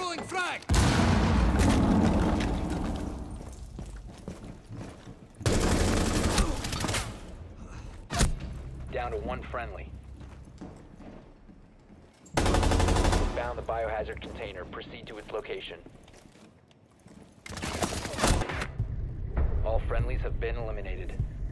Throwing frag! Down to one friendly. Found the biohazard container. Proceed to its location. All friendlies have been eliminated.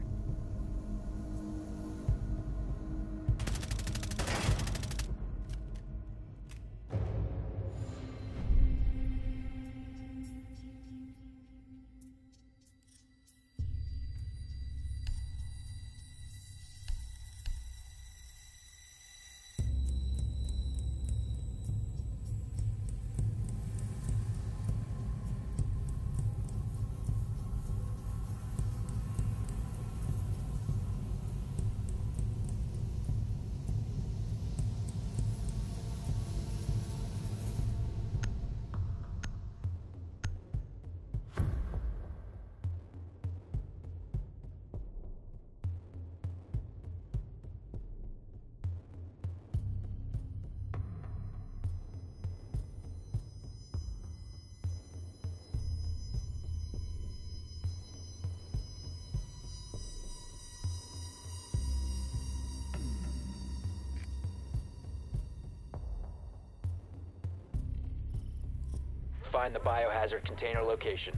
Find the biohazard container location.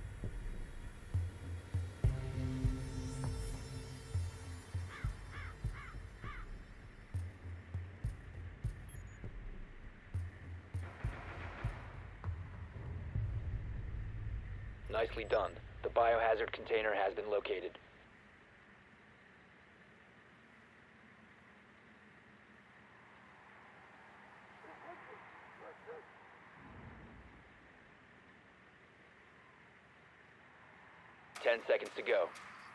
Nicely done. The biohazard container has been located. Ten seconds to go.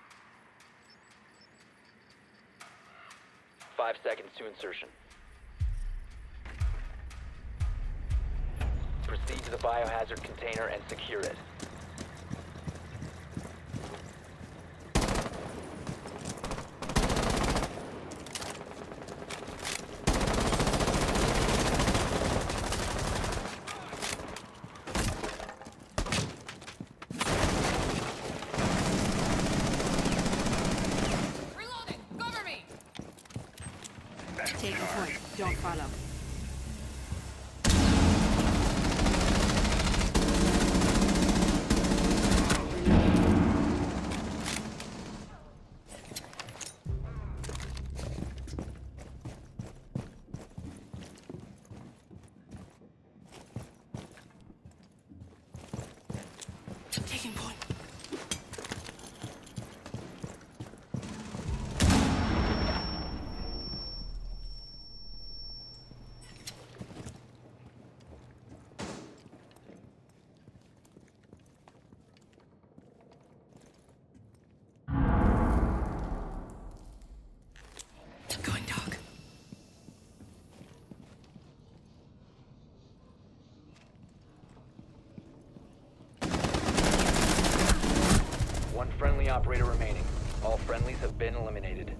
5 seconds to insertion. Proceed to the biohazard container and secure it. Taking point. Don't follow. Taking point. Going dog. One friendly operator remaining. All friendlies have been eliminated.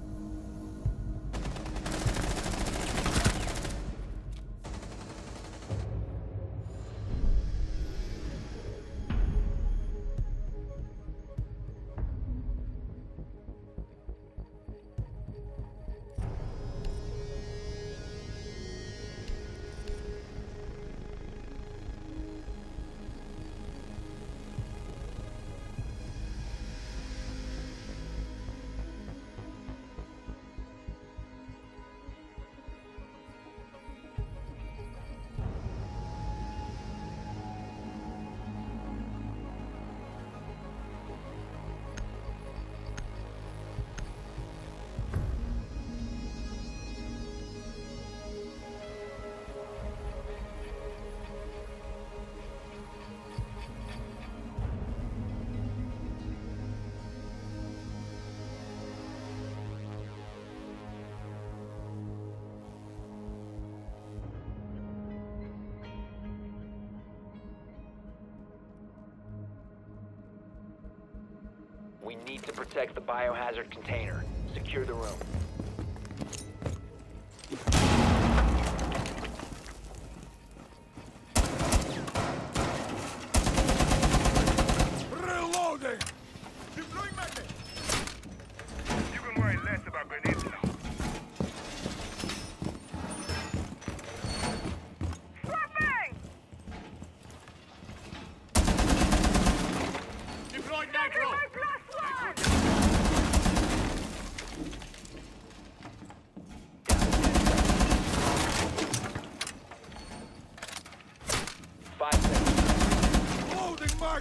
We need to protect the biohazard container. Secure the room.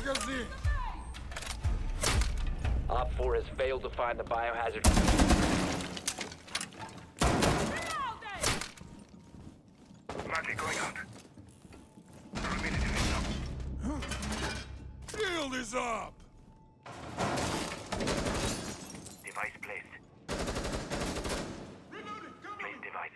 Op 4 has failed to find the biohazard. Battery going out. Remaining in the shield is up! Device placed. Place device.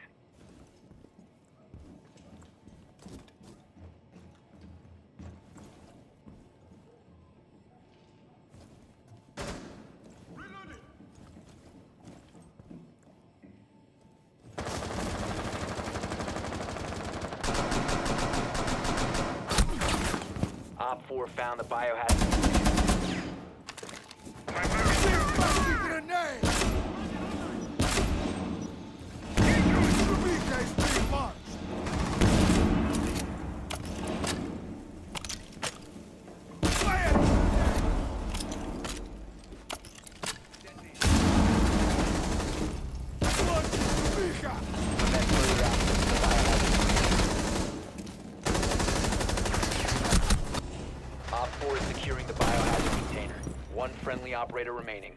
Op 4 found the biohazard. My battery grenade! Op 4 is securing the biohazard container. One friendly operator remaining.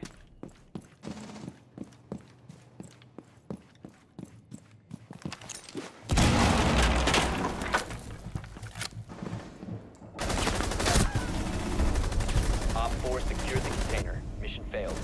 Op 4 secured the container. Mission failed.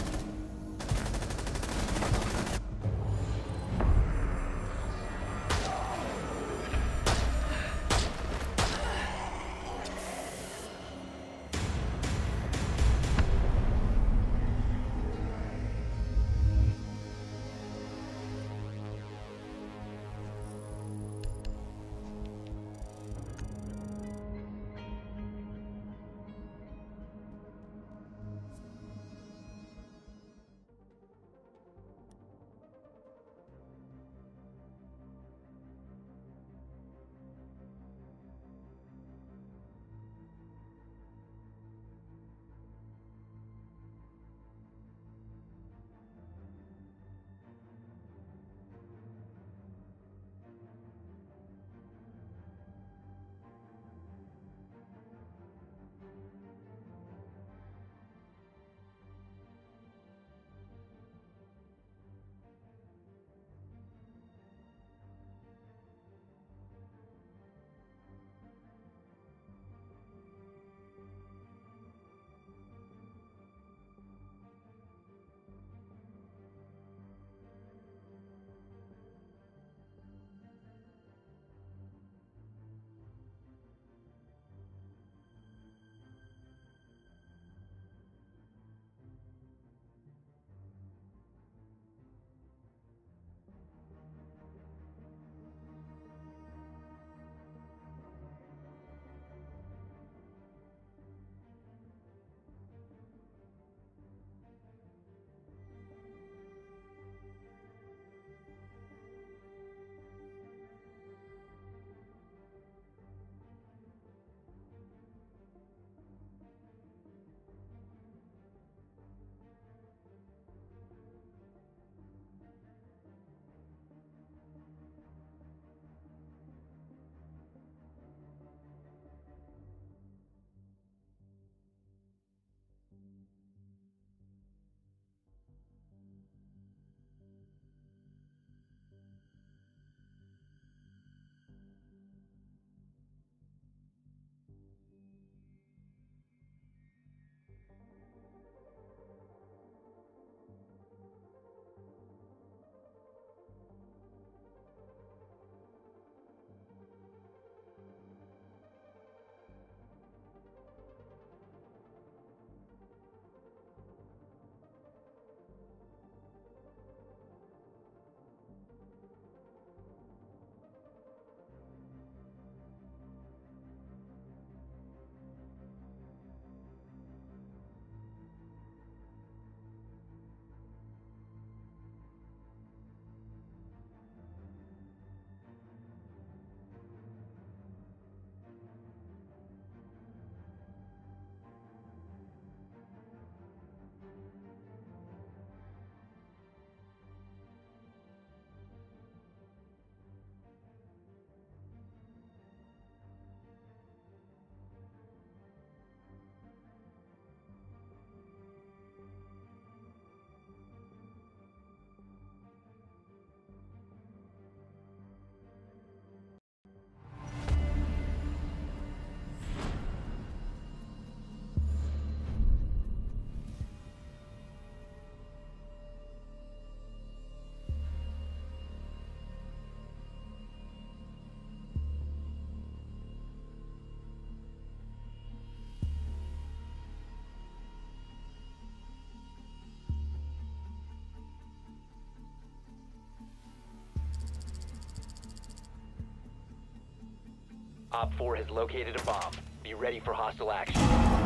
Op 4 has located a bomb. Be ready for hostile action.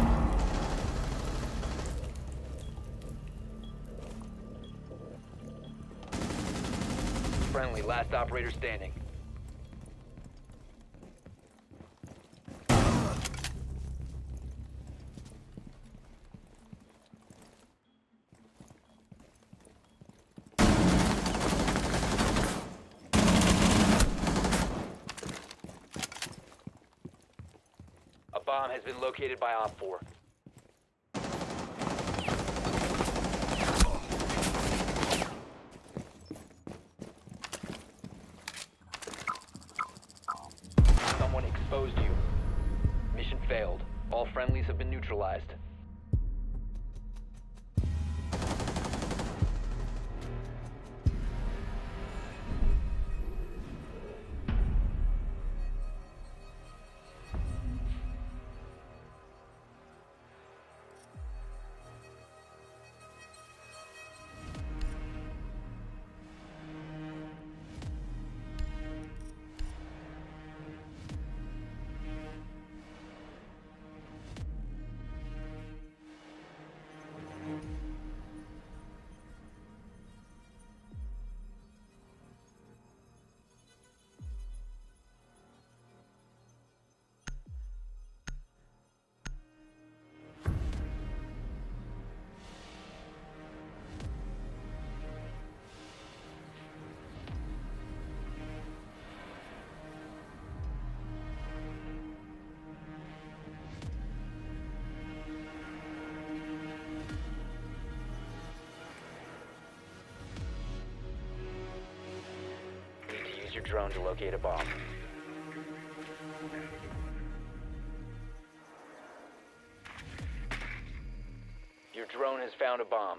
Friendly, last operator standing. A bomb has been located by Op 4. Someone exposed you. Mission failed. All friendlies have been neutralized. Use your drone to locate a bomb. Your drone has found a bomb.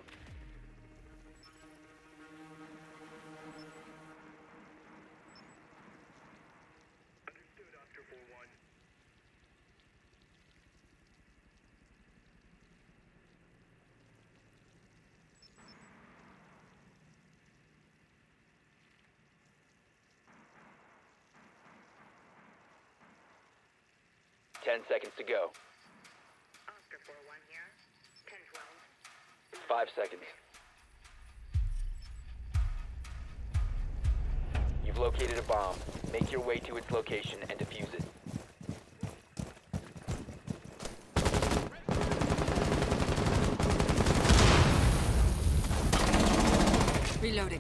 Understood, Oscar 4-1. Ten seconds to go. Oscar 4-1 here. 10-12. 5 seconds. You've located a bomb. Make your way to its location and defuse it. Reloading.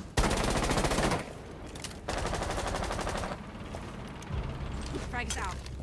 Frag's out.